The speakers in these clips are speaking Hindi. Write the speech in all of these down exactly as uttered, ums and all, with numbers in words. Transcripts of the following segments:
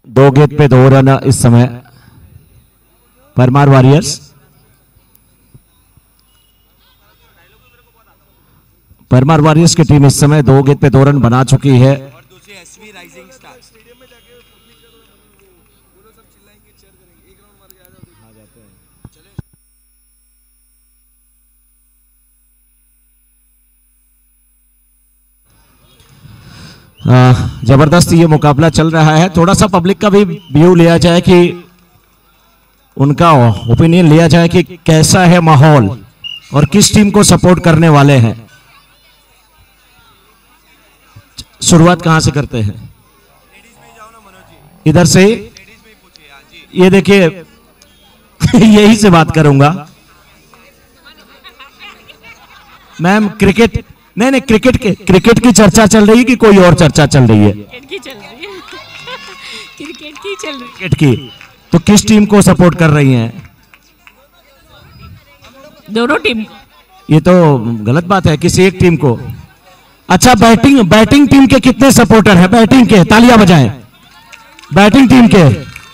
दो गेंद पे दो रन इस समय परमार वॉरियर्स। परमार वॉरियर्स की टीम इस समय दो गेंद पे दो रन बना चुकी है। जबरदस्त ये मुकाबला चल रहा है। थोड़ा सा पब्लिक का भी व्यू लिया जाए कि उनका ओपिनियन लिया जाए कि कैसा है माहौल और किस टीम को सपोर्ट करने वाले हैं। शुरुआत कहां से करते हैं? इधर से। ये देखिए यही से बात करूंगा मैम। क्रिकेट नहीं नहीं क्रिकेट के क्रिकेट की चर्चा चल रही है कि कोई और चर्चा चल रही है? क्रिकेट की चल रही है। क्रिकेट की चल रही है। क्रिकेट की। तो किस टीम को सपोर्ट कर रही हैं? दोनों टीम। ये तो गलत बात है, किसी एक टीम को। अच्छा, बैटिंग बैटिंग टीम के कितने सपोर्टर हैं? बैटिंग के तालियां बजाएं। बैटिंग टीम के।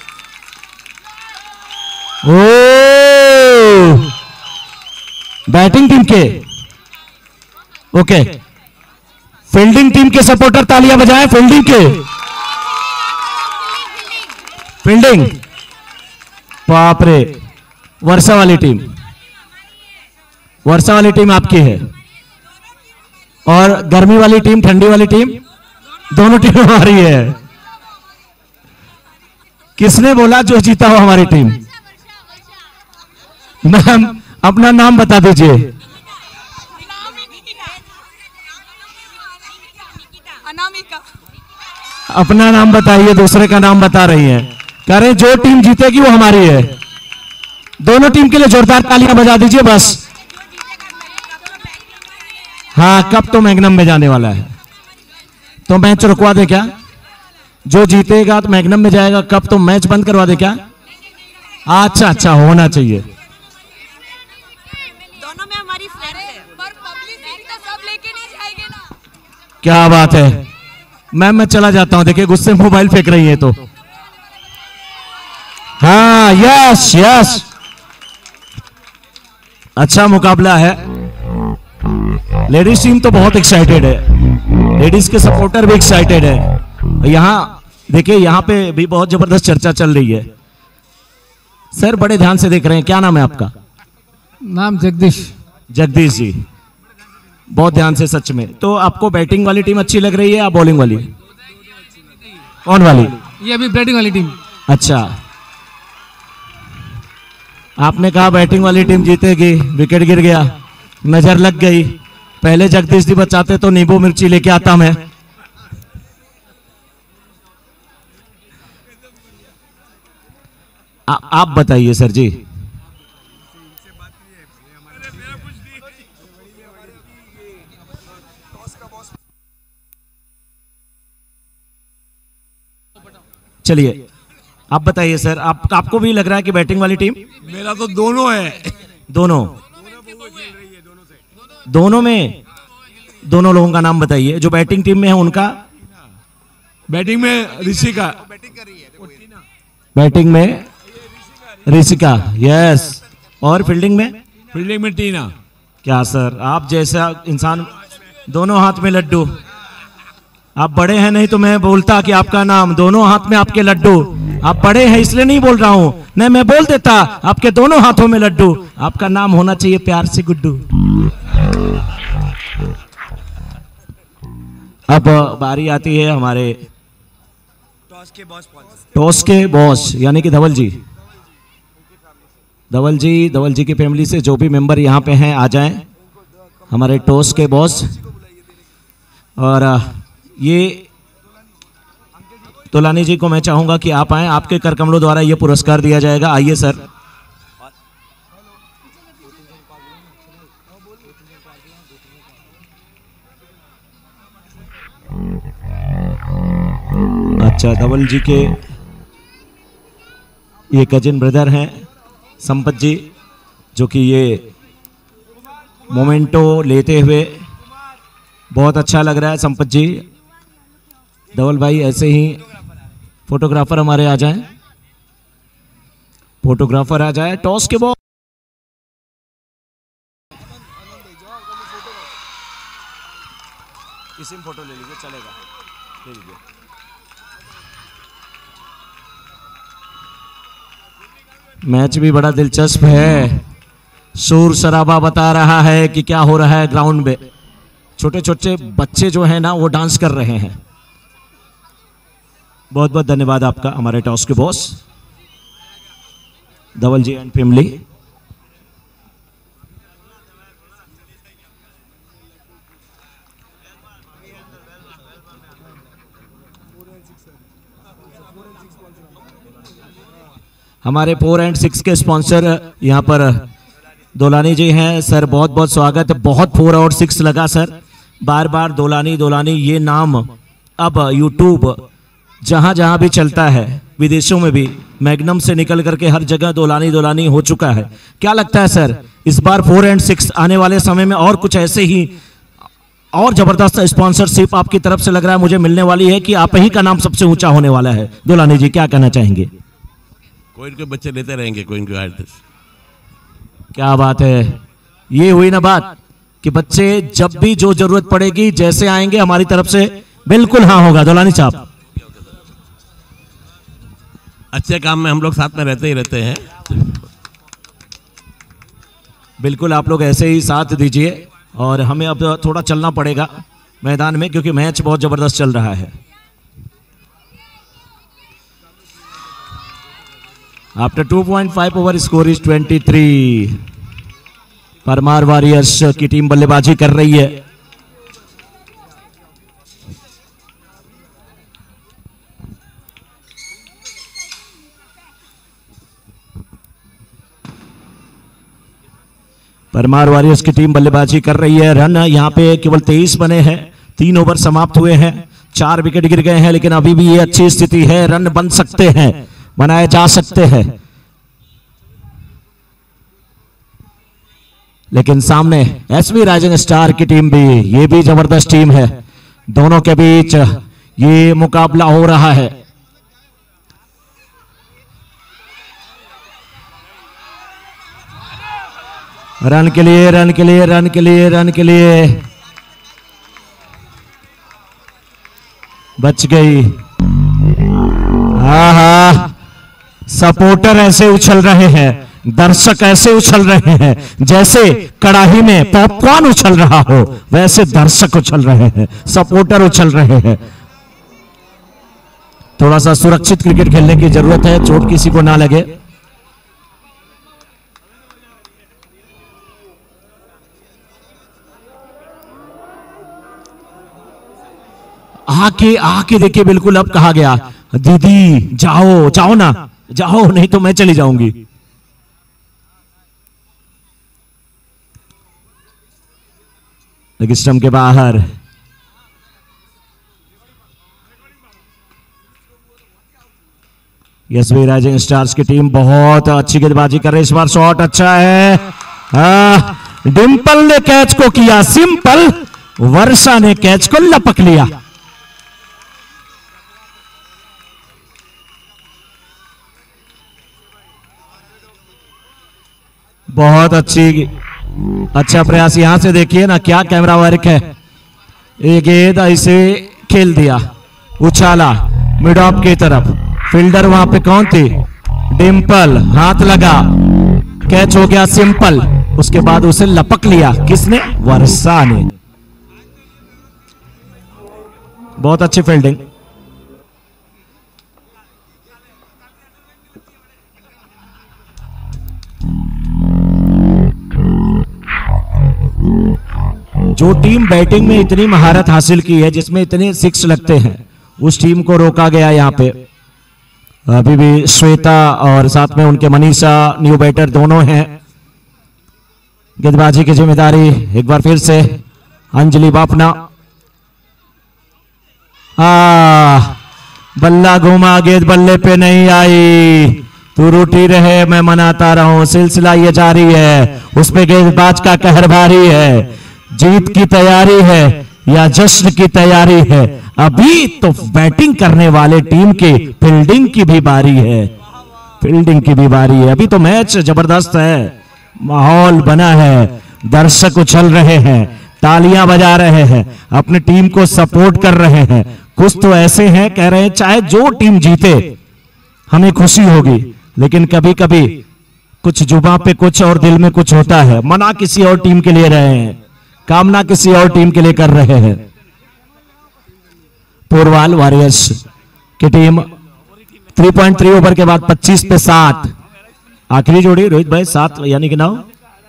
ओ बैटिंग टीम के। ओके। फील्डिंग टीम के सपोर्टर तालियां बजाएं। फील्डिंग के। फील्डिंग। बाप रे। वर्षा वाली टीम। वर्षा वाली टीम आपकी है और गर्मी वाली टीम, ठंडी वाली टीम, दोनों टीम हमारी है। किसने बोला जो जीता हो हमारी टीम? मैम अपना नाम बता दीजिए। अपना नाम बताइए, दूसरे का नाम बता रही है। कह रहे जो टीम जीतेगी वो हमारी है। दोनों टीम के लिए जोरदार तालियां बजा दीजिए बस। हाँ, कप तो मैग्नम में जाने वाला है, तो मैच रुकवा दे क्या? जो जीतेगा तो मैग्नम में जाएगा, कप तो मैच बंद करवा दे क्या? अच्छा अच्छा, होना चाहिए। दोनों में हमारी फ्रेंड है, पर पब्लिसिटी तो सब लेके नहीं जाएंगे ना। क्या बात है मैम, मैं चला जाता हूं। देखिए गुस्से में मोबाइल फेंक रही है तो। हाँ, यस यस, अच्छा मुकाबला है। लेडीज टीम तो बहुत एक्साइटेड है, लेडीज के सपोर्टर भी एक्साइटेड है। यहां देखिए, यहां पे भी बहुत जबरदस्त चर्चा चल रही है। सर बड़े ध्यान से देख रहे हैं, क्या नाम है आपका? नाम जगदीश। जगदीश जी, बहुत ध्यान से। सच में तो आपको बैटिंग वाली टीम अच्छी लग रही है या बॉलिंग वाली? कौन वाली? ये अभी बैटिंग वाली टीम। अच्छा, आपने कहा बैटिंग वाली टीम जीतेगी, विकेट गिर गया, नजर लग गई। पहले जगदीश जी बचाते तो नींबू मिर्ची लेके आता मैं। आ, आप बताइए सर जी। चलिए आप बताइए सर, आप आपको भी लग रहा है कि बैटिंग वाली टीम? मेरा तो दोनों है। दोनों दोनों में दोनों लोगों का नाम बताइए। जो बैटिंग टीम में है उनका? बैटिंग में ऋषिका। बैटिंग में ऋषिका, यस। और फील्डिंग में? फील्डिंग में टीना। क्या सर, आप जैसा इंसान, दोनों हाथ में लड्डू। आप बड़े हैं, नहीं तो मैं बोलता कि आपका नाम, दोनों हाथ में आपके लड्डू। आप बड़े हैं इसलिए नहीं बोल रहा हूं, नहीं मैं बोल देता आपके दोनों हाथों में लड्डू। आपका नाम होना चाहिए प्यार से गुड्डू। अब बारी आती है हमारे टॉस के बॉस, टॉस के बॉस यानी कि धवल जी। धवल जी, धवल जी की फैमिली से जो भी मेंबर यहाँ पे हैं आ जाएं, हमारे टॉस के बॉस। और ये तोलानी जी को मैं चाहूंगा कि आप आएं, आपके कर कमलों द्वारा ये पुरस्कार दिया जाएगा। आइए सर। अच्छा, धवल जी के ये कजिन ब्रदर हैं संपत जी, जो कि ये मोमेंटो लेते हुए बहुत अच्छा लग रहा है। संपत जी, धवल भाई ऐसे ही फोटोग्राफर हमारे आ जाएं, फोटोग्राफर आ जाए। टॉस के बॉल किसी में फोटो ले लीजिए, चलेगा, ले लीजिए। मैच भी बड़ा दिलचस्प है। शोर शराबा बता रहा है कि क्या हो रहा है ग्राउंड में। छोटे छोटे बच्चे जो हैं ना वो डांस कर रहे हैं। बहुत बहुत धन्यवाद आपका हमारे टॉस के boss Dhawal ji and family. हमारे फोर एंड सिक्स के स्पॉन्सर यहाँ पर दोलानी जी हैं। सर बहुत बहुत स्वागत है। बहुत फोर और सिक्स लगा सर, बार बार दोलानी दोलानी ये नाम अब यूट्यूब जहां जहां भी चलता है, विदेशों में भी मैग्नम से निकल करके हर जगह दोलानी दोलानी हो चुका है। क्या लगता है सर इस बार फोर एंड सिक्स आने वाले समय में और कुछ ऐसे ही और जबरदस्त स्पॉन्सरशिप आपकी तरफ से लग रहा है मुझे मिलने वाली है कि आप ही का नाम सबसे ऊंचा होने वाला है? दोलानी जी क्या कहना चाहेंगे? कोई इनके बच्चे लेते रहेंगे, कोई इनके आर्टिस्ट। क्या बात है, ये हुई ना बात कि बच्चे जब भी जो जरूरत पड़ेगी जैसे आएंगे हमारी तरफ से बिल्कुल हाँ होगा। दोलानी साहब अच्छे काम में हम लोग साथ में रहते ही रहते हैं। बिल्कुल आप लोग ऐसे ही साथ दीजिए और हमें अब थोड़ा चलना पड़ेगा मैदान में क्योंकि मैच बहुत जबरदस्त चल रहा है। After two point five over score is twenty three. Parmar warriors की टीम बल्लेबाजी कर रही है। परमार वॉरियर्स की टीम बल्लेबाजी कर रही है। रन यहाँ पे केवल तेईस बने हैं, तीन ओवर समाप्त हुए हैं, चार विकेट गिर गए हैं, लेकिन अभी भी ये अच्छी स्थिति है। रन बन सकते हैं, बनाए जा सकते हैं, लेकिन सामने एसवी राइजिंग स्टार की टीम भी, ये भी जबरदस्त टीम है। दोनों के बीच ये मुकाबला हो रहा है। रन के लिए रन के लिए रन के लिए रन के लिए बच गई। हाँ हाँ, सपोर्टर ऐसे उछल रहे हैं, दर्शक ऐसे उछल रहे हैं जैसे कड़ाही में पॉपकॉर्न उछल रहा हो, वैसे दर्शक उछल रहे हैं, सपोर्टर उछल रहे हैं। थोड़ा सा सुरक्षित क्रिकेट खेलने की जरूरत है, चोट किसी को ना लगे। आके आके देखिए, बिल्कुल अब कहा गया दीदी जाओ जाओ ना जाओ, नहीं तो मैं चली जाऊंगी। लेग स्टंप के बाहर एसवी राइजिंग स्टार्स की टीम बहुत अच्छी गेंदबाजी कर रही है। इस बार शॉट अच्छा है। आ, डिंपल ने कैच को किया सिंपल, वर्षा ने कैच को लपक लिया। बहुत अच्छी अच्छा प्रयास। यहां से देखिए ना क्या कैमरा वर्क है। एक गेंद ऐसे खेल दिया, उछाला मिड ऑफ की तरफ, फील्डर वहां पे कौन थी? डिंपल, हाथ लगा, कैच हो गया सिंपल। उसके बाद उसे लपक लिया किसने? वर्षा ने। बहुत अच्छी फील्डिंग। जो टीम बैटिंग में इतनी महारत हासिल की है, जिसमें इतने सिक्स लगते हैं, उस टीम को रोका गया यहां पे। अभी भी श्वेता और साथ में उनके मनीषा न्यू बैटर दोनों हैं। गेंदबाजी की जिम्मेदारी एक बार फिर से अंजलि बापना। आ बल्ला घूमा, गेंद बल्ले पे नहीं आई। तू रूठी रहे मैं मनाता रहूं, सिलसिला ये जारी है। उसपे गेंदबाज का कहर भारी है। जीत की तैयारी है या जश्न की तैयारी है, अभी तो बैटिंग करने वाले टीम के फील्डिंग की भी बारी है, फील्डिंग की भी बारी है। अभी तो मैच जबरदस्त है, माहौल बना है, दर्शक उछल रहे हैं, तालियां बजा रहे हैं, अपनी टीम को सपोर्ट कर रहे हैं। कुछ तो ऐसे हैं कह रहे हैं चाहे जो टीम जीते हमें खुशी होगी, लेकिन कभी कभी कुछ जुबां पे कुछ और दिल में कुछ होता है। मना किसी और टीम के लिए रहे हैं, कामना किसी और टीम के लिए कर रहे हैं। पोरवाल वॉरियर्स की टीम तीन पॉइंट तीन ओवर के बाद पच्चीस पे सात, आखिरी जोड़ी रोहित भाई सात यानी कि नाउ।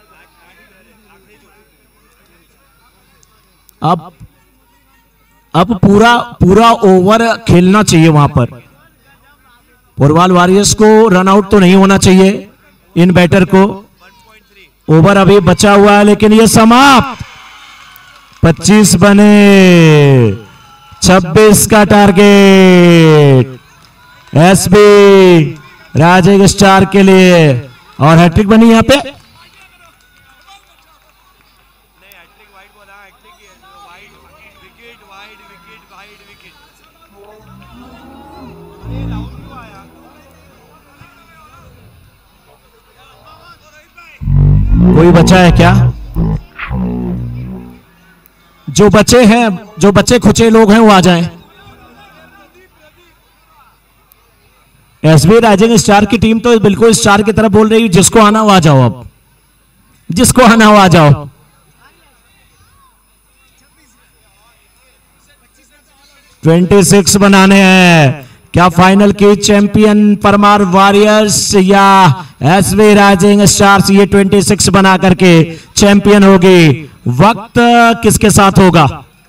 अब अब पूरा पूरा ओवर खेलना चाहिए वहां पर। पोरवाल वॉरियर्स को रन आउट तो नहीं होना चाहिए, इन बैटर को। ओवर अभी बचा हुआ है लेकिन यह समाप्त। पच्चीस बने, छब्बीस का टारगेट एसबी राजेश स्टार के लिए, और हैट्रिक बनी यहां पे। कोई बचा है क्या? जो बचे हैं, जो बचे खुचे लोग हैं वो आ जाएं। एसबी राइजिंग स्टार की टीम तो बिल्कुल स्टार की तरफ बोल रही है, जिसको आना वो आ जाओ, अब जिसको आना वो आ जाओ। छब्बीस बनाने हैं। क्या फाइनल की चैंपियन परमार वॉरियर्स या एसबी राइजिंग स्टार्स ये छब्बीस बना करके चैंपियन होगी? वक्त किसके साथ होगा?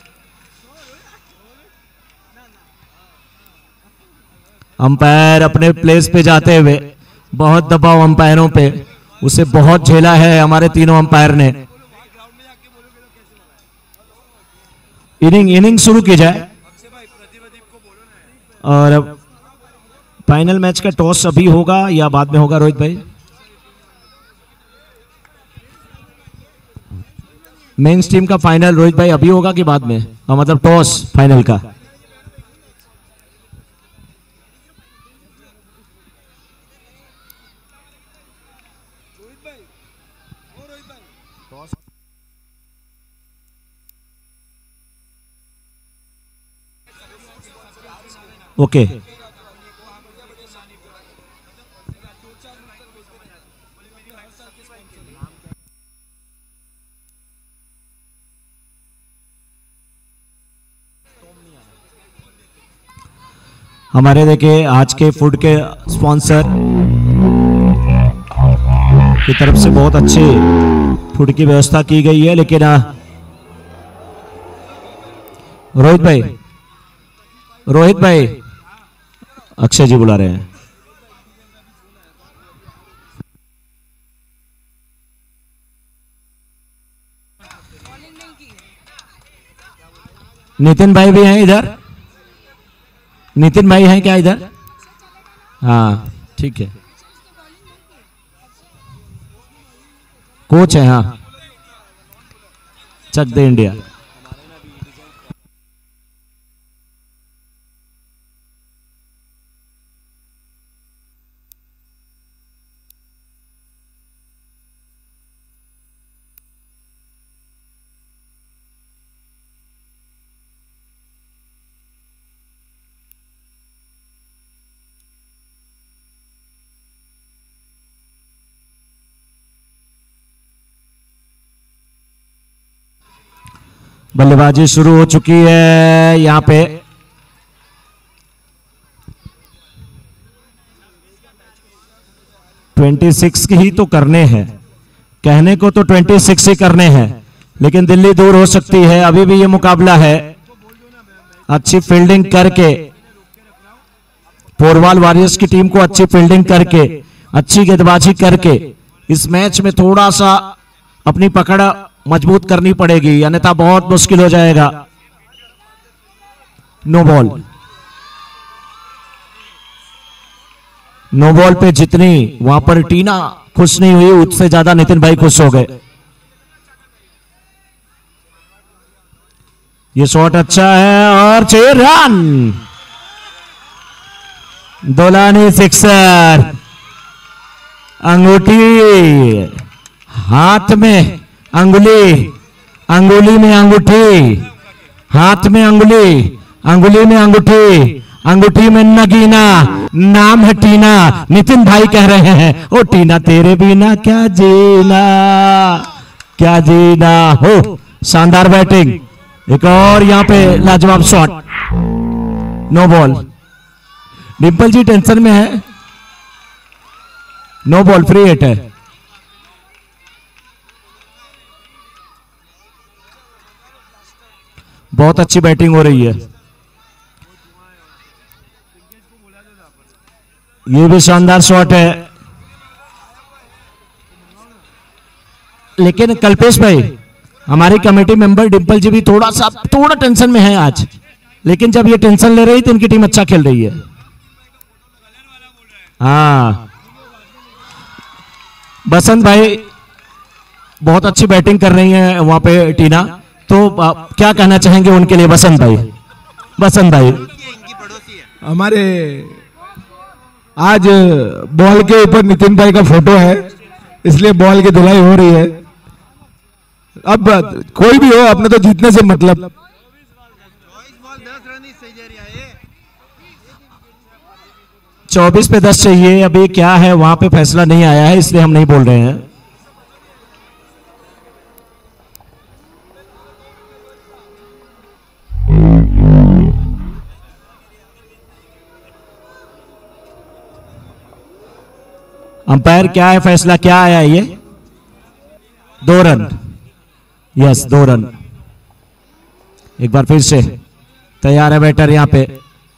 अंपायर अपने प्लेस पे जाते हुए, बहुत दबाव अंपायरों पे, उसे बहुत झेला है हमारे तीनों अंपायर ने। इनिंग इनिंग शुरू की जाए। और फाइनल मैच का टॉस अभी होगा या बाद में होगा रोहित भाई? मेंस टीम का फाइनल रोहित भाई अभी होगा कि बाद में? आ, मतलब टॉस फाइनल का। Okay okay. हमारे देखिए आज के फूड के स्पॉन्सर की तरफ से बहुत अच्छी फूड की व्यवस्था की गई है, लेकिन रोहित भाई रोहित भाई अक्षय जी बुला रहे हैं। नितिन भाई भी हैं इधर? नितिन भाई हैं क्या इधर? हाँ ठीक है, कोच है। हाँ, चक दे इंडिया। बल्लेबाजी शुरू हो चुकी है। यहां पे छब्बीस ही तो करने हैं, कहने को तो छब्बीस ही करने हैं, लेकिन दिल्ली दूर हो सकती है। अभी भी ये मुकाबला है। अच्छी फील्डिंग करके पोरवाल वॉरियर्स की टीम को अच्छी फील्डिंग करके, अच्छी गेंदबाजी करके इस मैच में थोड़ा सा अपनी पकड़ मजबूत करनी पड़ेगी, अन्यथा बहुत मुश्किल हो जाएगा। नो बॉल, नो बॉल पे जितनी वहां पर टीना खुश नहीं हुई, उससे ज्यादा नितिन भाई खुश हो गए। ये शॉट अच्छा है और छह रन। दोलानी सिक्सर। अंगूठी हाथ में अंगुली, अंगुली में अंगूठी, हाथ में अंगुली, अंगुली में अंगूठी, अंगूठी में नगीना, नाम है टीना। नितिन भाई कह रहे हैं ओ टीना तेरे बिना क्या जीना, क्या जीना हो। शानदार बैटिंग, एक और यहां पे लाजवाब shot, no ball. Dimple ji tension में है, नो बॉल, फ्री हिट है। बहुत अच्छी बैटिंग हो रही है। ये भी शानदार शॉट है, लेकिन कल्पेश भाई हमारी कमेटी मेंबर डिंपल जी भी थोड़ा सा थोड़ा टेंशन में है आज, लेकिन जब ये टेंशन ले रही तो इनकी टीम अच्छा खेल रही है। हाँ, बसंत भाई बहुत अच्छी बैटिंग कर रही है वहां पे टीना, तो आ, क्या कहना चाहेंगे उनके लिए बसंत भाई? बसंत भाई हमारे आज बॉल के ऊपर नितिन भाई का फोटो है, इसलिए बॉल की धुलाई हो रही है। अब कोई भी हो, अपने तो जीतने से मतलब। चौबीस पे दस चाहिए, अभी क्या है वहां पे फैसला नहीं आया है, इसलिए हम नहीं बोल रहे हैं। अंपायर क्या है फैसला, क्या आया ये? दो रन, यस दो रन। एक बार फिर से तैयार है बैटर यहां पे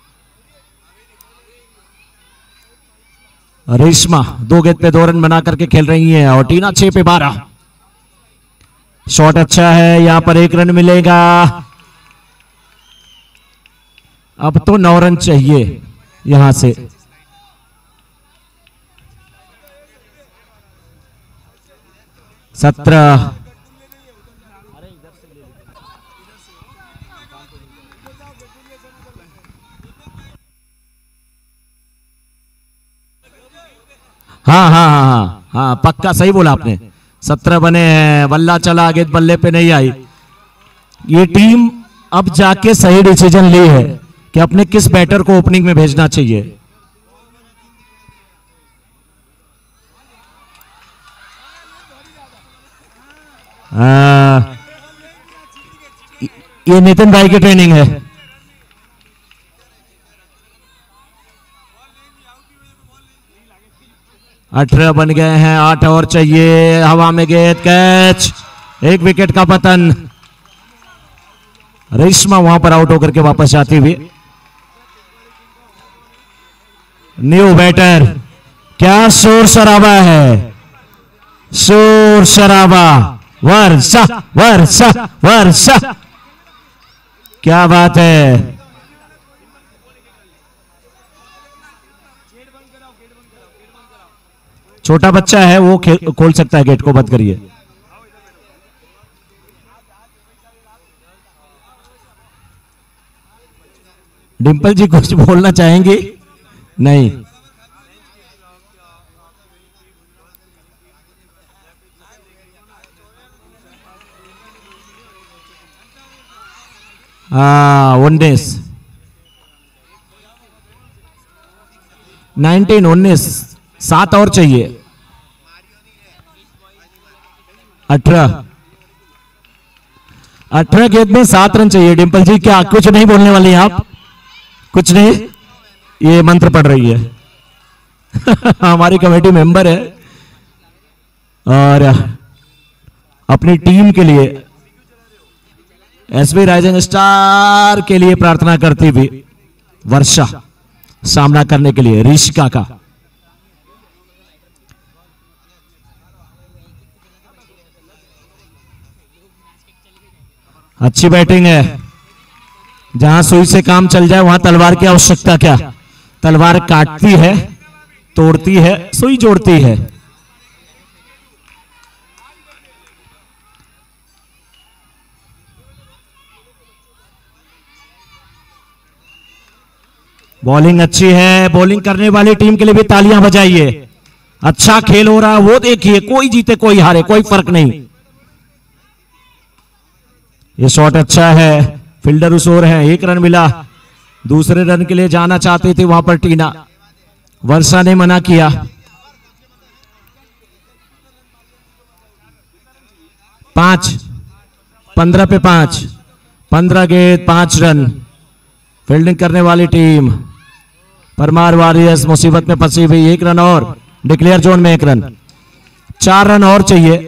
रेशमा, दो गेंद पे दो रन बना करके खेल रही है और टीना छह पे बारह। शॉट अच्छा है, यहां पर एक रन मिलेगा। अब तो नौ रन चाहिए यहां से। सत्रह, हाँ हाँ हाँ हाँ हाँ पक्का सही बोला आपने। सत्रह बने हैं, बल्ला चला, गेंद बल्ले पे नहीं आई। ये टीम अब जाके सही डिसीजन ली है कि अपने किस बैटर को ओपनिंग में भेजना चाहिए। आ, ये नितिन भाई की ट्रेनिंग है। अठारह बन गए हैं, आठ और चाहिए। हवा में गेंद, कैच, एक विकेट का पतन। रेशमा वहां पर आउट होकर के वापस जाती हुई। न्यू बैटर, क्या शोर शराबा है, शोर शराबा, वर्षा वर्षा वर्षा, क्या बात है। छोटा बच्चा है वो खोल सकता है गेट को, बंद करिए। डिंपल जी कुछ बोलना चाहेंगे? नहीं। हाँ, उन्नीस, नाइनटीन, उन्नीस, सात और चाहिए। अठारह, अठारह गेंद में सात रन चाहिए। डिंपल जी क्या कुछ नहीं बोलने वाली हैं आप? कुछ नहीं, ये मंत्र पढ़ रही है। हमारी कमेटी मेंबर है और अपनी टीम के लिए, एसबी राइजिंग स्टार के लिए प्रार्थना करती हुई वर्षा सामना करने के लिए ऋषिका का। अच्छी बैटिंग है, जहां सुई से काम चल जाए वहां तलवार की आवश्यकता क्या। तलवार काटती है, तोड़ती है, सुई जोड़ती है। बॉलिंग अच्छी है, बॉलिंग करने वाली टीम के लिए भी तालियां बजाइए। अच्छा खेल हो रहा है, वो देखिए, कोई जीते कोई हारे कोई फर्क नहीं। ये शॉट अच्छा है, फील्डर उस ओर है, एक रन मिला। दूसरे रन के लिए जाना चाहते थे वहां पर टीना, वर्षा ने मना किया। पांच, पंद्रह पे पांच, पंद्रह गेंद पांच रन। फील्डिंग करने वाली टीम परमार वॉरियर्स मुसीबत में फंसी हुई। एक रन और, डिक्लेयर जोन में एक रन, चार रन और चाहिए।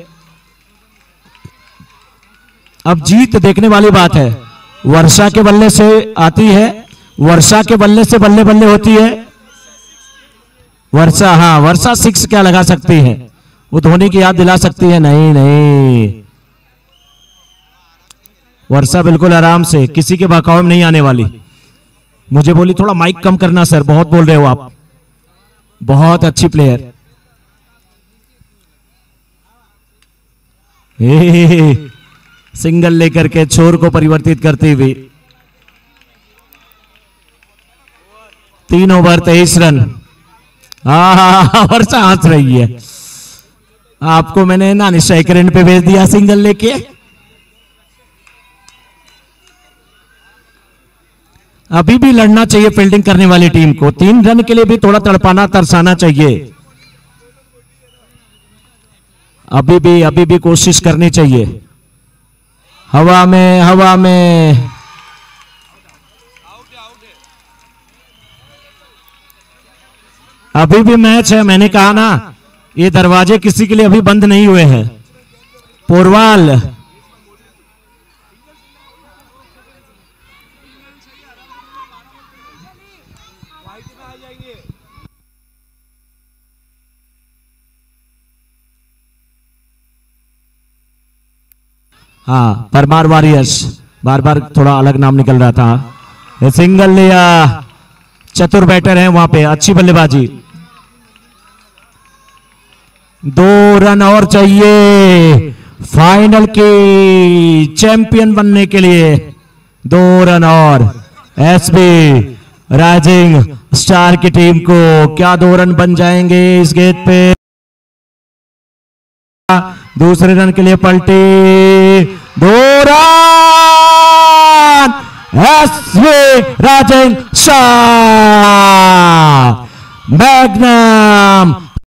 अब जीत देखने वाली बात है, वर्षा के बल्ले से आती है, वर्षा के बल्ले से बल्ले बल्ले होती है। वर्षा, हाँ वर्षा सिक्स क्या लगा सकती है, वो धोनी की याद दिला सकती है। नहीं नहीं, वर्षा बिल्कुल आराम से, किसी के बहकावे में नहीं आने वाली। मुझे बोली थोड़ा माइक कम करना सर, बहुत बोल रहे हो आप। बहुत अच्छी प्लेयर। हे, सिंगल लेकर के छोर को परिवर्तित करती हुई। तीन ओवर तेईस रन। हाँ, वर्षा हंस रही है। आपको मैंने ना स्ट्राइक रेंज पे भेज दिया सिंगल लेके। अभी भी लड़ना चाहिए फील्डिंग करने वाली टीम को, तीन रन के लिए भी थोड़ा तड़पाना तरसाना चाहिए। अभी भी अभी भी कोशिश करनी चाहिए। हवा में हवा में अभी भी मैच है। मैंने कहा ना, ये दरवाजे किसी के लिए अभी बंद नहीं हुए हैं। पोरवाल, हाँ परमार वॉरियर्स, बार बार थोड़ा अलग नाम निकल रहा था। ये सिंगल लिया, चतुर बैटर है वहां पे, अच्छी बल्लेबाजी। दो रन और चाहिए फाइनल की चैंपियन बनने के लिए। दो रन और। एसबी राइजिंग स्टार की टीम को क्या दो रन बन जाएंगे इस गेंद पे। दूसरे रन के लिए पलटी, दो run. SB rising star magnum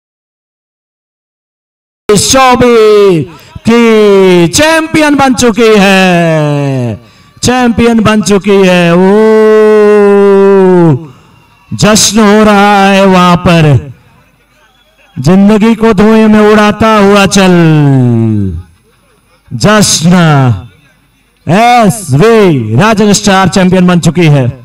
शोबी की चैंपियन बन चुकी है, चैंपियन बन चुकी है। ओ जश्न हो रहा है वहां पर, जिंदगी को धुएं में उड़ाता हुआ चल जश्न। एसबी राइजिंग स्टार चैंपियन बन चुकी है।